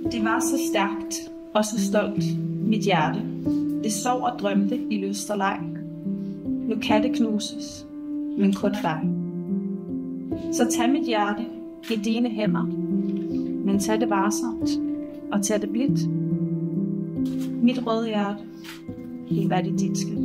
Det var så stærkt og så stolt, mit hjerte. Det sov og drømte i lyst og leg. Nu kan det knuses, men kun dig. Så tag mit hjerte i dine hænder, men tag det varsomt og tag det blidt. Mit røde hjerte, hvad det dit skal.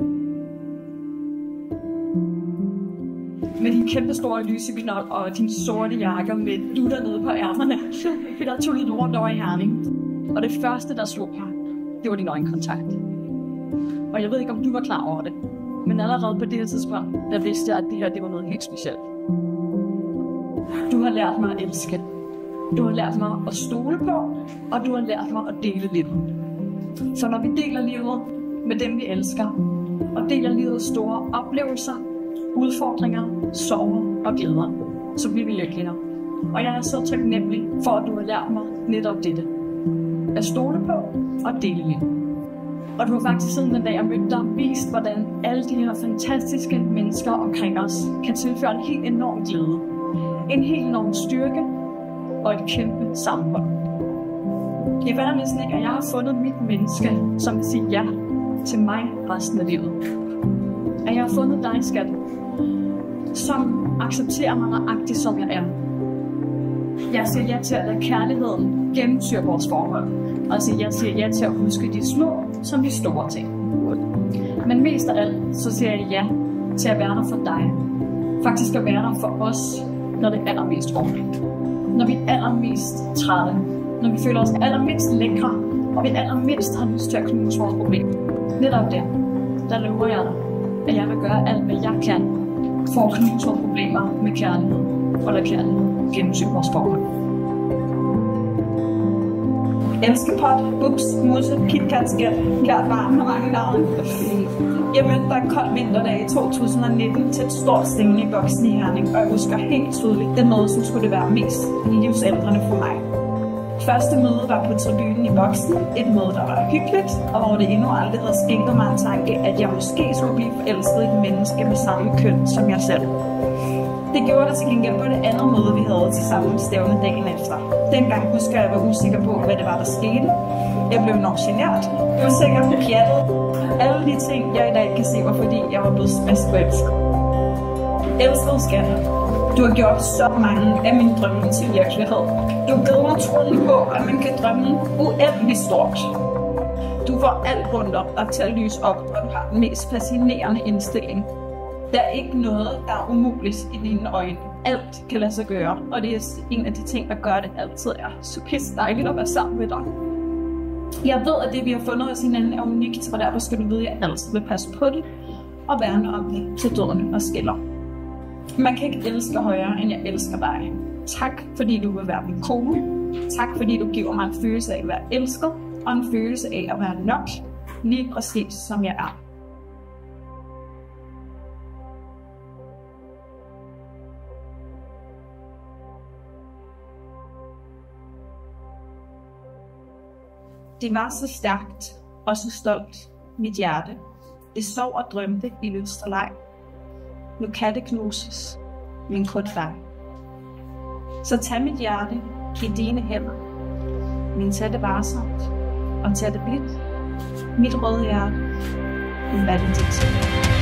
Med din kæmpe store lysebinol og dine sorte jakker med dutter nede på ærmerne, der tog lidt rundt over i Herning. Og det første, der slog mig, det var din øjenkontakt. Og jeg ved ikke, om du var klar over det, men allerede på det her tidspunkt, der vidste jeg, at det her det var noget helt specielt. Du har lært mig at elske. Du har lært mig at stole på, og du har lært mig at dele livet. Så når vi deler livet med dem, vi elsker, og deler livets store oplevelser, udfordringer, sorger og glæder, så bliver vi lykkeligere. Og jeg er så taknemmelig for, at du har lært mig netop dette. At stole på og dele livet. Og du har faktisk siden den dag, jeg mødte dig, vist, hvordan alle de her fantastiske mennesker omkring os kan tilføre en helt enorm glæde. En helt enorm styrke og et kæmpe sammenhold. Jeg fatter næsten ikke, at jeg har fundet mit menneske, som vil sige ja til mig resten af livet. At jeg har fundet dig, skat, som accepterer mig nøjagtigt, som jeg er. Jeg siger ja til at lade kærligheden gennemsyre vores forhold. Og jeg siger ja til at huske de små som de store ting. Men mest af alt, så siger jeg ja til at være der for dig. Faktisk at være der for os, når det er allermest ordentligt. Når vi er allermest trætte. Når vi føler os allermindst lækre. Og vi allermindst har lyst til at knuse vores problem. Netop der lover jeg dig, at jeg vil gøre alt, hvad jeg kan, for at knuse vores problemer med kærlighed. Og lade kærlighed gennemsyre vores forhold. Elskepot, Bubs, Musse, KitKat, Skat, kært barn og mange navne. Jeg mødte dig en kold vinterdag i 2019 til et stort stævne i Boksen i Herning, og jeg husker helt tydeligt den møde, som skulle det være mest livsændrende for mig. Første møde var på tribunen i Boksen, et møde, der var hyggeligt, og hvor det endnu aldrig havde skænket mig en tanke, at jeg måske skulle blive forelsket i et menneske med samme køn som jeg selv. Det gjorde det til gengæld på det andet møde, vi havde til samme stævne dagen efter. Dengang husker jeg, at jeg var usikker på, hvad det var, der skete. Jeg blev enormt genert, usikker på pjattet. Alle de ting, jeg i dag kan se, var fordi jeg var blevet mest forelsket. Elskede skat, du har gjort så mange af mine drømme til virkelighed. Du har givet mig troen på, at man kan drømme uendelig stort. Du får alt rundt om dig til at lyse op, og du har den mest fascinerende indstilling. Der er ikke noget, der er umuligt i dine øjne. Alt kan lade sig gøre, og det er en af de ting, der gør det altid er så pisse dejligt at være sammen med dig. Jeg ved, at det, vi har fundet hos hinanden, er unikt, og derfor skal du vide, at jeg altid vil passe på det og værne om det til døden og skiller. Man kan ikke elske højere, end jeg elsker dig. Tak, fordi du vil være min kone. Tak, fordi du giver mig en følelse af at være elsket, og en følelse af at være nok, lige præcis som jeg er. Det var så stærkt og så stolt, mit hjerte. Det sov og drømte i lyst og leg. Nu kan det knuses, men kun dig. Så tag mit hjerte i dine hænder, men tag det varsomt og tag det blidt. Mit røde hjerte, hvad det dit.